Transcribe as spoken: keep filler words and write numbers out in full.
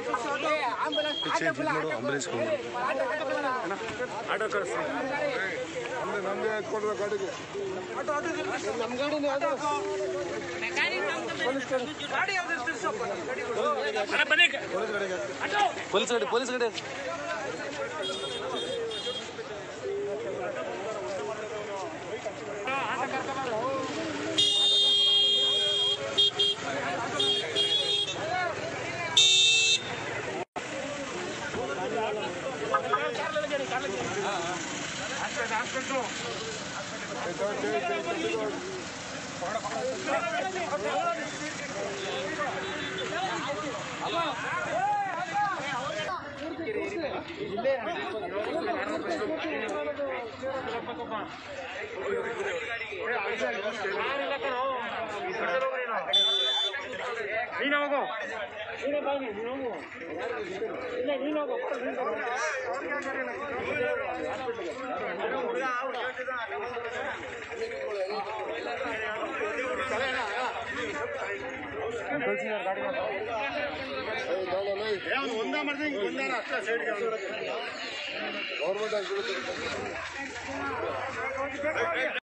पीछे ನೋಡು ಅಂಬರೀಶ್ ಆಟೋ ಕಳಿಸಿ ನಮ್ದೆ ನಮ್ದೆ ಕೊಡುವ ಗಾಡಿಗೆ ಆಟೋ ಆಟೋ ನಮ್ಮ ಗಾಡಿನೇ ಆಟೋ ಮೆಕ್ಯಾನಿಕ್ ನಮ್ಮ ಗಾಡಿ ಯಾವುದು ಸ್ಟಾಪ್ ಅಣ್ಣ ಬನ್ನಿ ಪೊಲೀಸ್ ಗಾಡಿಗೆ ಆಟೋ ಪೊಲೀಸ್ ಗಾಡಿ ಪೊಲೀಸ್ ಗಾಡಿ ನೀನು ಹೋಗು ನೀನು ಬಾಗಿ ನೀನು ಹೋಗು ಇಲ್ಲ ನೀನು ಹೋಗು ಒಂದ ಮಾಡ್ದೆ ಒಂದಾರ ಅಷ್ಟ ಸೈಡ್ಗೆ ಗೌರ್ಮೆಂಟ್